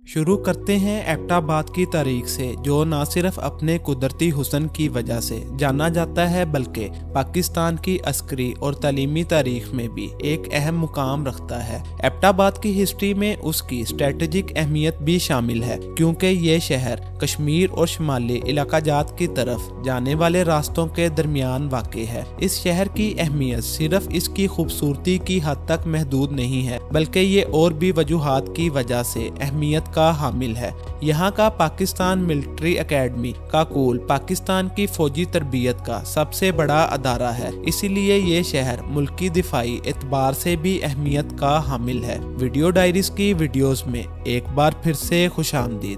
शुरू करते हैं एबटाबाद की तारीख से, जो न सिर्फ अपने कुदरती हुस्न की वजह से जाना जाता है बल्कि पाकिस्तान की अस्करी और तालीमी तारीख में भी एक अहम मुकाम रखता है। एबटाबाद की हिस्ट्री में उसकी स्ट्रेटेजिक अहमियत भी शामिल है, क्योंकि ये शहर कश्मीर और शुमाली इलाकाजात की तरफ जाने वाले रास्तों के दरमियान वाक़ है। इस शहर की अहमियत सिर्फ इसकी खूबसूरती की हद तक महदूद नहीं है, बल्कि ये और भी वजूहात की वजह से अहमियत का हामिल है। यहाँ का पाकिस्तान मिलिट्री एकेडमी का स्कूल पाकिस्तान की फौजी तरबियत का सबसे बड़ा अदारा है, इसीलिए ये शहर मुल्की दिफाई एतबार से भी अहमियत का हामिल है। वीडियो डायरीज की वीडियोस में एक बार फिर से खुशामदीद।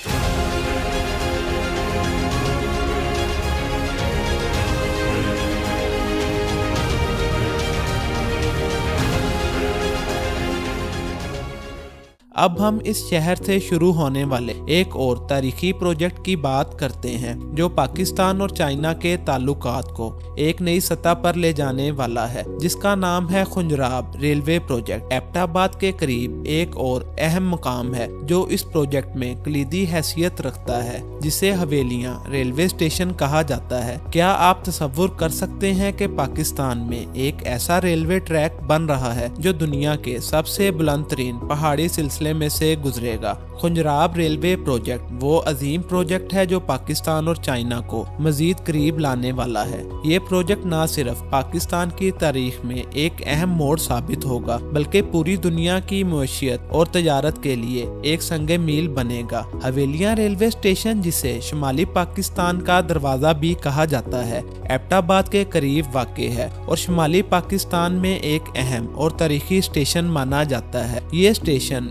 अब हम इस शहर से शुरू होने वाले एक और तारीखी प्रोजेक्ट की बात करते हैं, जो पाकिस्तान और चाइना के ताल्लुकात को एक नई सतह पर ले जाने वाला है, जिसका नाम है खुंजराब रेलवे प्रोजेक्ट। एबटाबाद के करीब एक और अहम मुकाम है जो इस प्रोजेक्ट में कलीदी हैसियत रखता है, जिसे हवेलियां रेलवे स्टेशन कहा जाता है। क्या आप तसव्वुर कर सकते हैं कि पाकिस्तान में एक ऐसा रेलवे ट्रैक बन रहा है जो दुनिया के सबसे बुलंद तरीन पहाड़ी सिलसिले में से गुजरेगा। खुंजराब रेलवे प्रोजेक्ट वो अजीम प्रोजेक्ट है जो पाकिस्तान और चाइना को मजीद करीब लाने वाला है। ये प्रोजेक्ट न सिर्फ पाकिस्तान की तारीख में एक अहम मोड़ साबित होगा, बल्कि पूरी दुनिया की मईशत और तजारत के लिए एक संगे मील बनेगा। हवेलियां रेलवे स्टेशन, जिसे शुमाली पाकिस्तान का दरवाजा भी कहा जाता है, एबटाबाद के करीब वाक़ है और शुमाली पाकिस्तान में एक अहम और तारीखी स्टेशन माना जाता है। ये स्टेशन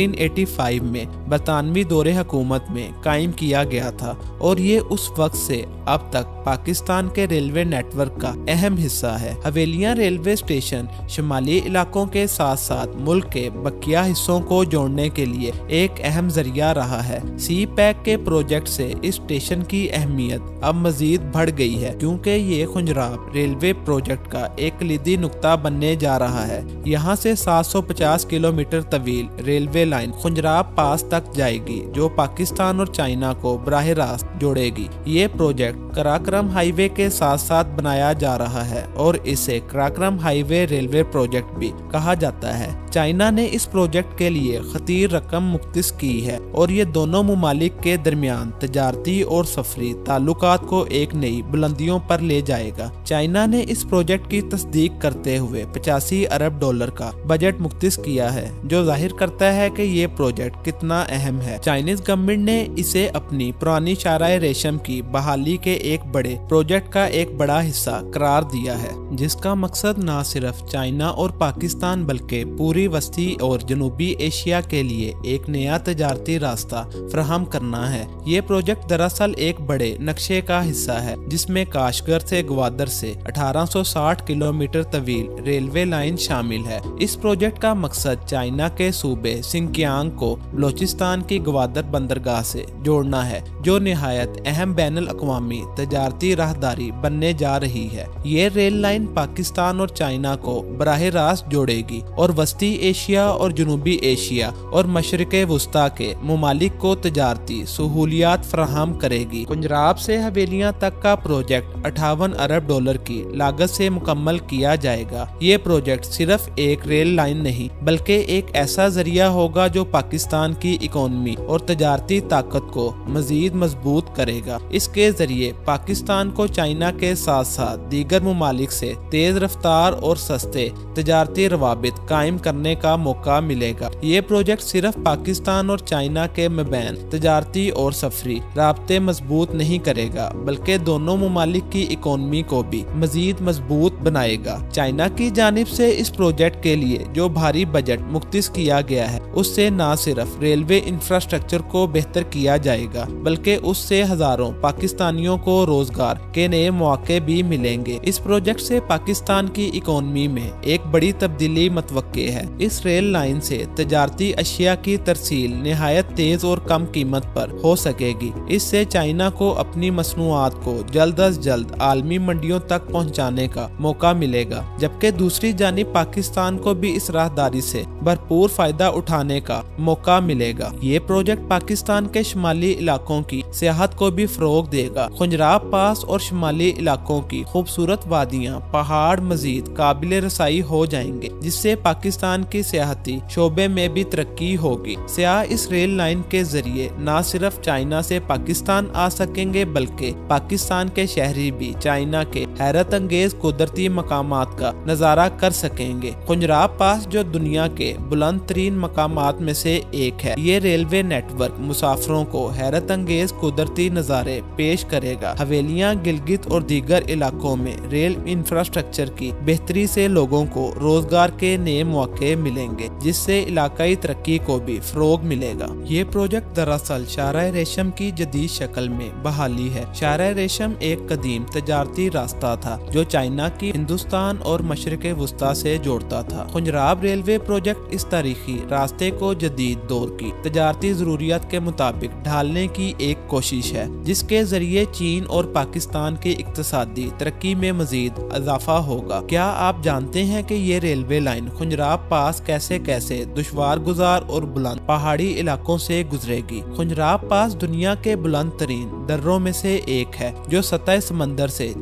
1885 में बरतानवी दौरे हुकूमत में कायम किया गया था और ये उस वक्त से अब तक पाकिस्तान के रेलवे नेटवर्क का अहम हिस्सा है। हवेलियां रेलवे स्टेशन शुमाली इलाकों के साथ साथ मुल्क के बकिया हिस्सों को जोड़ने के लिए एक अहम जरिया रहा है। सी पैक के प्रोजेक्ट से इस स्टेशन की अहमियत अब मजीद बढ़ गई है, क्योंकि ये खुंजराब रेलवे प्रोजेक्ट का एक कलीदी नुक्ता बनने जा रहा है। यहाँ से 750 किलोमीटर तवील रेलवे लाइन खुंजराब पास तक जाएगी, जो पाकिस्तान और चाइना को बराह रास्त जोड़ेगी। ये प्रोजेक्ट कराक्रम हाईवे के साथ साथ बनाया जा रहा है और इसे कराक्रम हाईवे रेलवे प्रोजेक्ट भी कहा जाता है। चाइना ने इस प्रोजेक्ट के लिए खतीर रकम मुख्तिस की है और ये दोनों मुमालिक के दरमियान तजारती और सफरी ताल्लुकात को एक नई बुलंदियों पर ले जाएगा। चाइना ने इस प्रोजेक्ट की तस्दीक करते हुए 85 अरब डॉलर का बजट मुख्तिस किया है, जो जाहिर करता है कि ये प्रोजेक्ट कितना अहम है। चाइनीज गवर्नमेंट ने इसे अपनी पुरानी शाराए रेशम की बहाली के एक बड़े प्रोजेक्ट का एक बड़ा हिस्सा करार दिया है, जिसका मकसद न सिर्फ चाइना और पाकिस्तान बल्कि पूरी वस्ती और जनूबी एशिया के लिए एक नया तजारती रास्ता फराहम करना है। ये प्रोजेक्ट दरअसल एक बड़े नक्शे का हिस्सा है, जिसमें काशगर से ग्वादर से 1860 किलोमीटर तवील रेलवे लाइन शामिल है। इस प्रोजेक्ट का मकसद चाइना के सूबे सिंकियांग को बलोचिस्तान की ग्वादर बंदरगाह से जोड़ना है, जो निहायत अहम बैनुल अक़वामी तजारती राहदारी बनने जा रही है। ये रेल लाइन पाकिस्तान और चाइना को बराह रास्त जोड़ेगी और वस्ती एशिया और जनूबी एशिया और मशरिक़े वुस्ता के मुमालिक को तजारती सहूलियात फराहम करेगी। खुंजराब से हवेलियां तक का प्रोजेक्ट 58 अरब डॉलर की लागत से मुकम्मल किया जाएगा। ये प्रोजेक्ट सिर्फ एक रेल लाइन नहीं, बल्कि एक ऐसा जरिया होगा जो पाकिस्तान की इकोनॉमी और तजारती ताकत को मजीद मजबूत करेगा। इसके जरिए पाकिस्तान को चाइना के साथ साथ दीगर मुमालिक से तेज रफ्तार और सस्ते तजारती रवाबित कायम करने का मौका मिलेगा। ये प्रोजेक्ट सिर्फ पाकिस्तान और चाइना के मबैन तजारती और सफरी राब्ते मजबूत नहीं करेगा, बल्कि दोनों मुमालिक की इकोनॉमी को भी मजीद मजबूत बनाएगा। चाइना की जानिब से इस प्रोजेक्ट के लिए जो भारी बजट मुख्तिस किया गया है, उससे न सिर्फ रेलवे इंफ्रास्ट्रक्चर को बेहतर किया जाएगा, बल्कि उससे हजारों पाकिस्तानियों को रोजगार के नए मौके भी मिलेंगे। इस प्रोजेक्ट से पाकिस्तान की इकोनॉमी में एक बड़ी तब्दीली मतवक्के है। इस रेल लाइन से तजारती अशिया की तरसील निहायत तेज और कम कीमत पर हो सकेगी। इससे चाइना को अपनी मसनूआत को जल्द अज जल्द आलमी मंडियों तक पहुंचाने का मौका मिलेगा, जबकि दूसरी जानिब पाकिस्तान को भी इस राहदारी से भरपूर फायदा उठाने बढ़ाने का मौका मिलेगा। ये प्रोजेक्ट पाकिस्तान के शुमाली इलाकों की सियाहत को भी फरोग देगा। खुंजराब पास और शुमाली इलाकों की खूबसूरत वादियां, पहाड़ मजीद काबिल रसाई हो जाएंगे, जिससे पाकिस्तान की सियाहती शोबे में भी तरक्की होगी। सियाह इस रेल लाइन के जरिए न सिर्फ चाइना से पाकिस्तान आ सकेंगे, बल्कि पाकिस्तान के शहरी भी चाइना के हैरत अंगेज कुदरती मकामात का नजारा कर सकेंगे। खुंजराब पास जो दुनिया के बुलंद तरीन मकामात में से एक है, ये रेलवे नेटवर्क मुसाफिरों को हैरत अंगेज कुदरती नजारे पेश करेगा। हवेलियां, गिलगित और दीगर इलाकों में रेल इंफ्रास्ट्रक्चर की बेहतरी से लोगों को रोजगार के नए मौके मिलेंगे, जिससे इलाकाई तरक्की को भी फरोग मिलेगा। ये प्रोजेक्ट दरअसल शाहराह रेशम की जदीद शक्ल में बहाली है। शाहराह रेशम एक कदीम तजारती रास्ता था जो चाइना की हिंदुस्तान और मशरिक़ वुस्ता से जोड़ता था। खुंजराब रेलवे प्रोजेक्ट इस तारीखी रास्ते को जदीद दौर की तजारती जरूरियात के मुताबिक ढालने की एक कोशिश है, जिसके जरिए चीन और पाकिस्तान की इक्तिसादी तरक्की में मजीद इजाफा होगा। क्या आप जानते हैं कि ये रेलवे लाइन खुंजराब पास कैसे कैसे दुश्वार गुजार और बुलंद पहाड़ी इलाकों से गुजरेगी। खुंजराब पास दुनिया के बुलंद तरीन दर्रों में से एक है, जो सतह समंदर से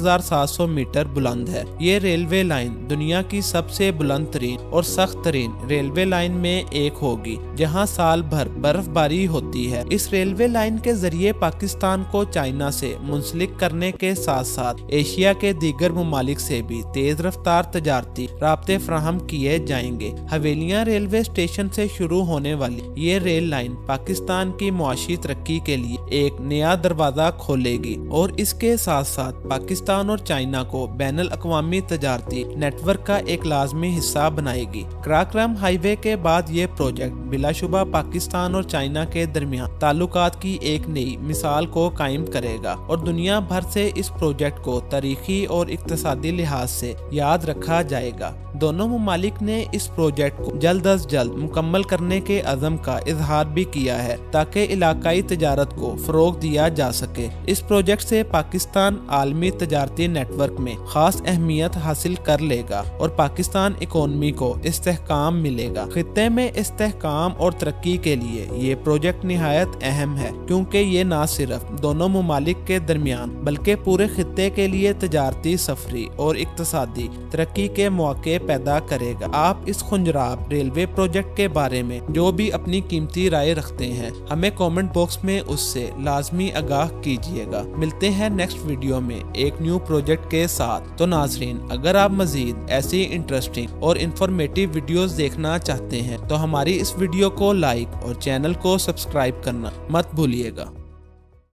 4700 मीटर बुलंद है। ये रेलवे लाइन दुनिया की सबसे बुलंद तरीन और सख्त तरीन रेलवे लाइन में एक होगी, जहां साल भर बर्फबारी होती है। इस रेलवे लाइन के जरिए पाकिस्तान को चाइना से मुंसलिक करने के साथ साथ एशिया के दीगर ममालिक से भी तेज रफ्तार तजारती राब्ते फराहम किए जाएंगे। हवेलियां रेलवे स्टेशन से शुरू होने वाली ये रेल लाइन पाकिस्तान की मुआशी तरक्की के लिए एक नया दरवाजा खोलेगी और इसके साथ साथ पाकिस्तान और चाइना को बैनुल अक़वामी तजारती नेटवर्क का एक लाजमी हिस्सा बनाएगी। कराक्रम हाईवे के बाद ये प्रोजेक्ट बिलाशुबा पाकिस्तान और चाइना के दरमियान ताल्लुकात की एक नई मिसाल को कायम करेगा और दुनिया भर से इस प्रोजेक्ट को तारीखी और इक्तिसादी लिहाज से याद रखा जाएगा। दोनों ममालिक ने इस प्रोजेक्ट को जल्द अज जल्द मुकम्मल करने के अज़म का इजहार भी किया है, ताकि इलाकाई तजारत को फरोग दिया जा सके। इस प्रोजेक्ट से पाकिस्तान आलमी तजारती नेटवर्क में खास अहमियत हासिल कर लेगा और पाकिस्तान इकोनॉमी को इस्तेहकाम मिलेगा। खित्ते में इस्तेहकाम और तरक्की के लिए ये प्रोजेक्ट निहायत अहम है, क्योंकि ये न सिर्फ दोनों ममालिक के दरमियान बल्कि पूरे खित्ते के लिए तजारती, सफरी और इक्तिसादी तरक्की के मौके पैदा करेगा। आप इस खुंजराब रेलवे प्रोजेक्ट के बारे में जो भी अपनी कीमती राय रखते हैं, हमें कमेंट बॉक्स में उससे लाजमी आगाह कीजिएगा। मिलते हैं नेक्स्ट वीडियो में एक न्यू प्रोजेक्ट के साथ। तो नाजरीन, अगर आप मजीद ऐसी इंटरेस्टिंग और इंफॉर्मेटिव वीडियोस देखना चाहते हैं तो हमारी इस वीडियो को लाइक और चैनल को सब्सक्राइब करना मत भूलिएगा।